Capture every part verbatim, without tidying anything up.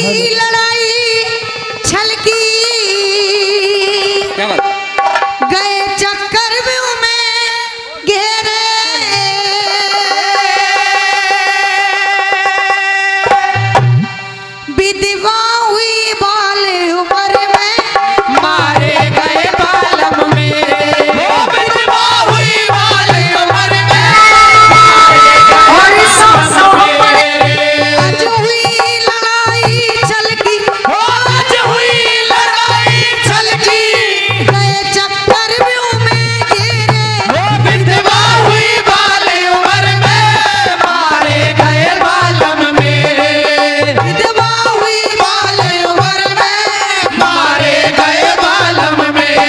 लड़ाई छलकी क्या बात गए चक्कर में घेरे विधवा हुई बाल उम्र में मारे गए बालम मेरे वो विधवा हुई बाल उम्र में मारे गए बालम मेरे आज हुई लड़ाई छलकी आज हुई लड़ाई छलकी गए चक्कर में घेरे वो विधवा हुई बाल उम्र में मारे गए बालम मेरे विधवा हुई बाल उम्र में मारे गए बालम मेरे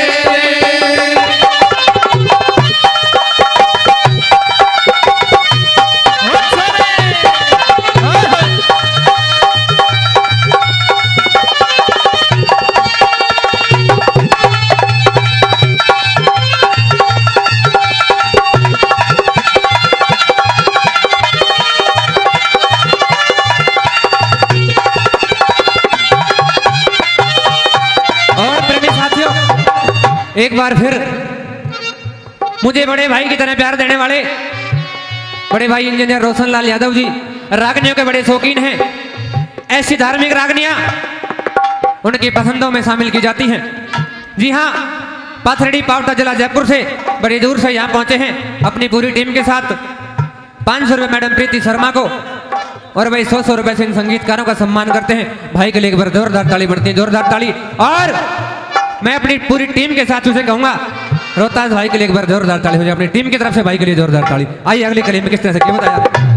और प्रेमी साथियों, एक बार फिर मुझे बड़े भाई की तरह प्यार देने वाले बड़े भाई इंजीनियर रोशन लाल यादव जी रागनियों के बड़े शौकीन हैं। ऐसी धार्मिक रागनियां उनकी पसंदों में शामिल की जाती हैं। जी हाँ, पाथरडी पावटा जिला जयपुर से बड़ी दूर से यहाँ पहुंचे हैं अपनी पूरी टीम के साथ। पाँच सौ रुपये मैडम प्रीति शर्मा को और भाई सौ सौ रुपए से इन संगीतकारों का सम्मान करते हैं। भाई के लिए एक बार जोरदार ताली बढ़ती है, जोरदार ताली। और मैं अपनी पूरी टीम के साथ उसे कहूंगा रोहतास भाई के लिए एक बार जोरदार ताली हो जाए अपनी टीम की तरफ से। भाई के लिए जोरदार ताली। आइए अगली कली में किस तरह से क्या बताया।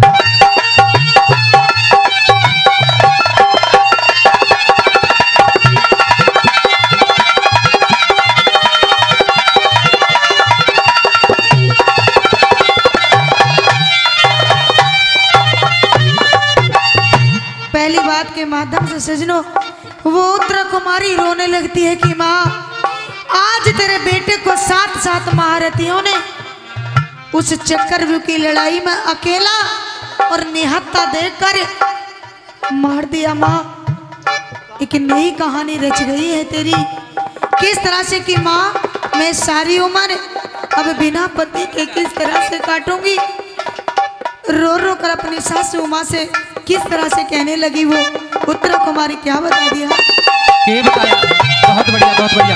पहली बात के माध्यम से सजनों वो उत्तरा कुमारी रोने लगती है कि माँ आज तेरे बेटे को सात सात महारथियों ने उस चक्रव्यूह की लड़ाई में अकेला और निहत्था देखकर मार दिया। माँ एक नई कहानी रच गई है तेरी, किस तरह से कि माँ मैं सारी उम्र अब बिना पति के किस तरह से काटूंगी। रो रो कर अपनी सास उमा से किस तरह से कहने लगी वो उत्तरा कुमारी, क्या बता दिया क्या बताया। बहुत बढ़िया, बहुत बढ़िया।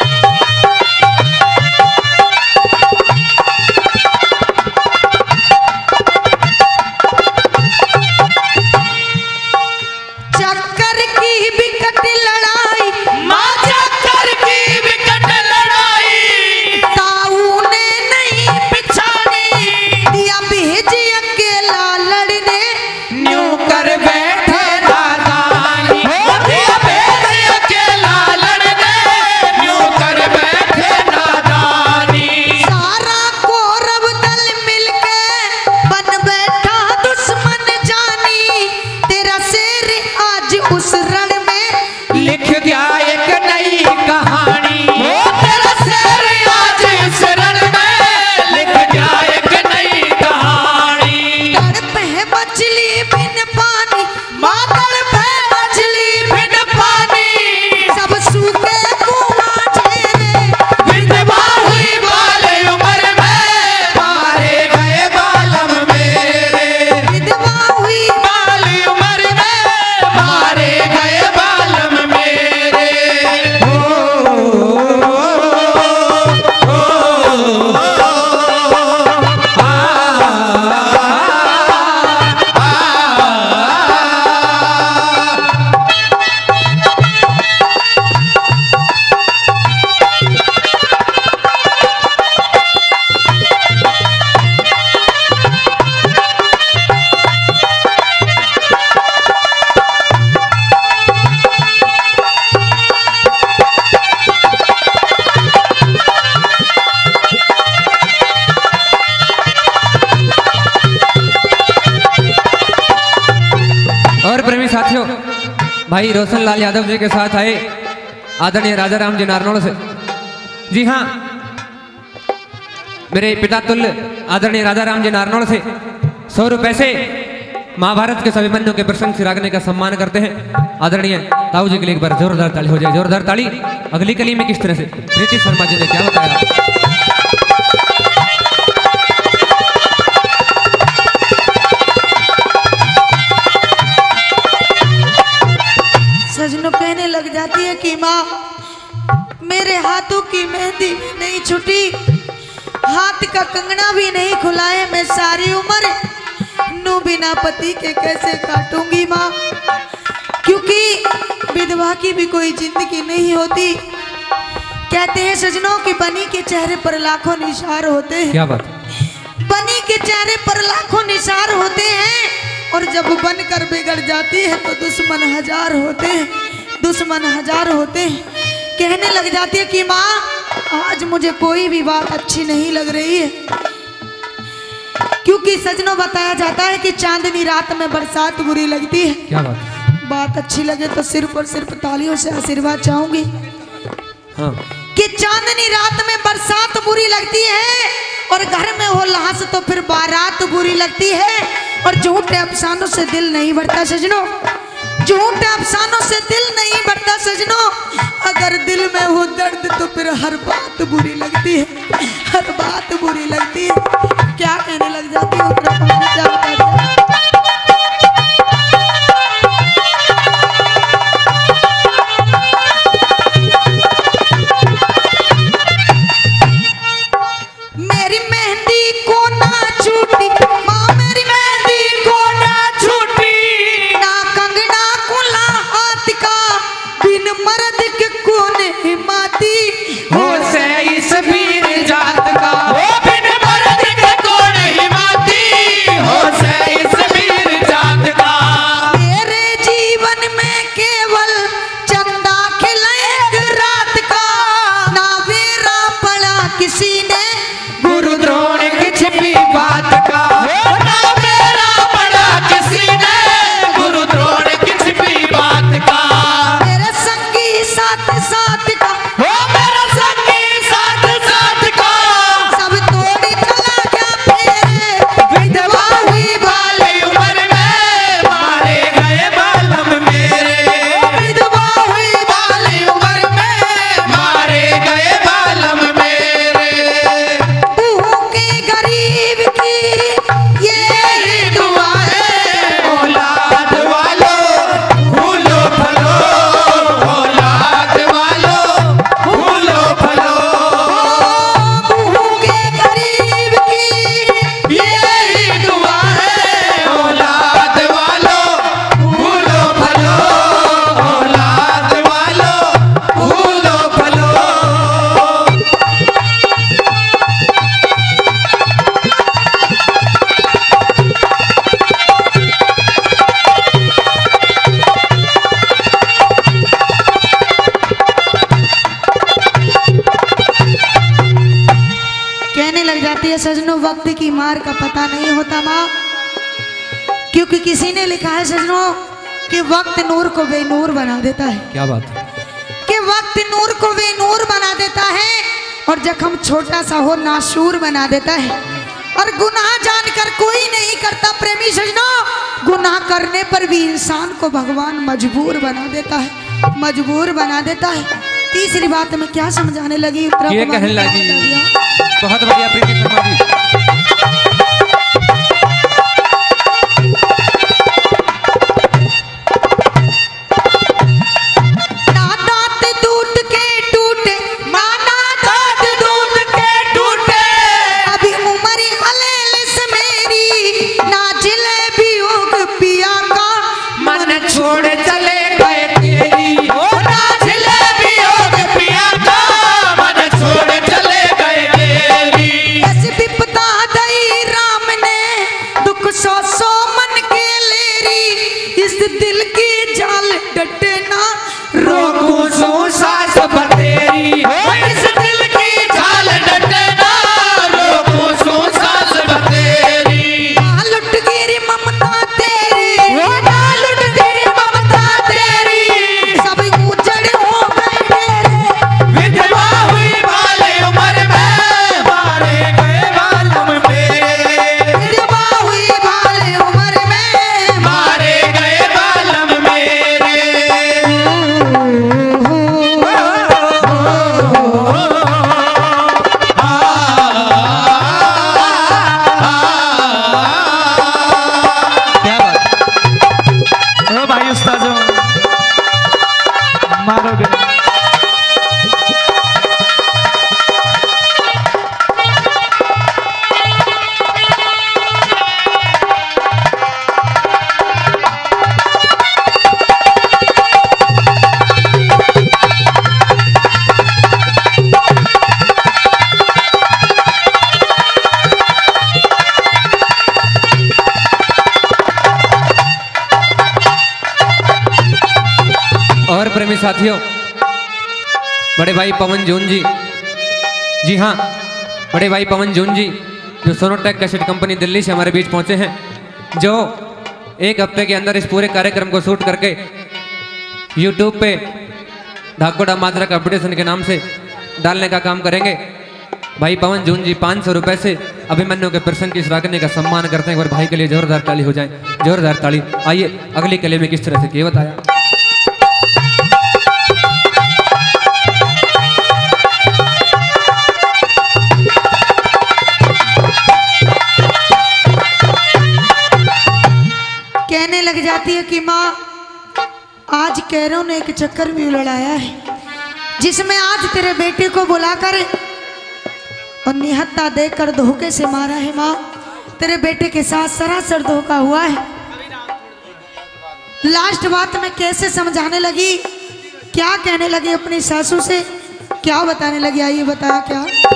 चक्कर की विकट लड़ाई माँ चक्कर की विकट लड़ाई ताऊ ने नहीं पिछाड़ी दिया भेज अकेला लड़ने न्यू कर बैठे नादानी दिया भेज अकेला लड़ने न्यू कर बैठे नादानी। सारा कौरव दल मिलके बन बैठा दुश्मन जानी तेरा शेर आज उस रण में लिख गया एक नई कहानी वो तेरा शेर आज इस रण में लिख गया एक नई कहानी। तड़प है मछली बिन पानी माँ तड़प है मछली बिन पानी सब सूखे कुआं झेले विधवा हुई बाल उम्र में मारे गए बालम मेरे विधवा हुई बाल उम्र में मारे गए बालम मेरे। ओ, और प्रेमी साथियों, भाई रोशन लाल यादव जी के साथ आए आदरणीय राजा राम जी नारनौल से। जी हाँ, मेरे पिता तुल्य आदरणीय राजा राम जी नारनौल से सौ रुपए से महाभारत के सभी बन्यों के प्रसंग सिरागने का सम्मान करते हैं। आदरणीय ताऊ जी के लिए एक बार जोरदार ताली हो जाए, जोरदार ताली। अगली कली में किस तरह से प्रीति शर्मा जी ने क्या बताया। सजनों कहने लग जाती है कि माँ मेरे हाथों की मेहंदी भी नहीं छुटी, हाथ का कंगना भी नहीं खुलाए, मैं सारी उम्र नू बिना पति के कैसे काटूंगी माँ, क्योंकि विधवा की भी कोई जिंदगी नहीं होती। कहते हैं सजनों कि बनी के चेहरे पर लाखों निशार होते हैं। क्या बात। बनी के चेहरे पर लाखों निशार होते हैं और जब बनकर बिगड़ जाती है तो दुश्मन हजार होते हैं, दुश्मन हजार होते हैं। कहने लग जाती है कि माँ आज मुझे कोई भी बात अच्छी नहीं लग रही है, क्योंकि सजनों बताया जाता है कि चांदनी रात में बरसात बुरी लगती है। क्या बात। बात अच्छी लगे तो सिर्फ और सिर्फ तालियों से आशीर्वाद चाहूंगी। हाँ। कि चांदनी रात में बरसात बुरी लगती है और घर में हो लाश तो फिर बारात बुरी लगती है, और झूठे अफसानों से दिल नहीं भरता सजनों, झूठे अफसानों से दिल नहीं भरता सजनों। अगर दिल में हो दर्द तो फिर हर बात बुरी लगती है, हर बात बुरी लगती है। क्या कहने लग जाती है क्या बता दिया। मेरी मेहंदी को ना छूटी माँ, मेरी मेहंदी को ना छूटी, ना कंगना खुला हाथ का, बिन मर्द के कोने माती हो से इस वीर जात का, ओ बिन मर्द के कोने माती, हो से इस वीर जात का। मेरे जीवन में केवल चंदा खिला एक रात का, ना वेरा पड़ा किसी ने गुरु द्रोण की छिपी बात का, ना मेरा पड़ा किसी ने गुरु द्रोण की छिपी बात का। मेरे संगी साथ साथ का, ओ मेरा संगी साथ साथ का, सब तोड़ चला गया फेरे, विधवा हुई बाली उम्र में, मारे गए बालम मेरे। विधवा हुई बाली उम्र में, मारे गए बालम मेरे। बूहों के गरीब की ये दुआ है औलाद वालों फूलो फलो, औलाद वालों फूलो फलो। बूहों के गरीब की यही दुआ है औलाद वालों फूलो फलो, औलाद वालों फूलो फलो। कहने लग जाती है सजनों वक्त की मार का पता नहीं होता माँ, क्योंकि किसी ने लिखा है सजनों कि वक्त नूर को बेनूर बना देता है, क्या बात। कि वक्त नूर को बेनूर बना देता है और जख्म छोटा सा हो नाशूर बना देता है। और गुनाह जानकर कोई नहीं करता प्रेमी सजनों, गुनाह करने पर भी इंसान को भगवान मजबूर बना देता है, मजबूर बना देता है। तीसरी बात में क्या समझाने लगी उत्तरा ये कुमारी कहने ने क्या लगी। बता दिया? बहुत बढ़िया प्रीति शर्मा जी। ना दांत दूध के टूटे, माना दांत दूध के टूटे, अभी उम्र हलेलिस मेरी, ना जिलेबी उग पिया का मन छोड़ चले गए तेरी, ओ ना जिलेबी योग पिया का, मन छोड़ चले गए तेरी। ऐसी विपदा दई राम ने, दुख सौ सौ मन के लेरी, इस दिल की जाल डटे ना रोकू सू सास बतेरी, ओ इस दिल की झाल डटे ना, रोकू सू सास बतेरी। ना लुट गिरी ममता तेरी, ओ ना लुट तेरी ममता मारोगे। और प्रेमी साथियों, बड़े भाई पवन जून जी, जी हाँ बड़े भाई पवन जून जी जो सोनोटेक कैसेट कंपनी दिल्ली से हमारे बीच पहुंचे हैं, जो एक हफ्ते के अंदर इस पूरे कार्यक्रम को शूट करके यूट्यूब पे ढाकोड़ा माजरा कंपटीशन के नाम से डालने का काम करेंगे। भाई पवन जून जी पाँच सौ रुपये से अभिमन्यु के प्रसंग की सराहने का सम्मान करते हैं। और भाई के लिए जोरदार ताली हो जाए, जोरदार ताली। आइए अगली कले में किस तरह से किए बताया। कहने लग जाती है कि माँ आज कैरों ने एक चक्कर भी लड़ाया है, जिसमें आज तेरे बेटे को बुलाकर और निहत्था देकर धोखे से मारा है। माँ तेरे बेटे के साथ सरासर धोखा हुआ है। लास्ट बात में कैसे समझाने लगी, क्या कहने लगी अपनी सासू से, क्या बताने लगी, आइए बताया क्या।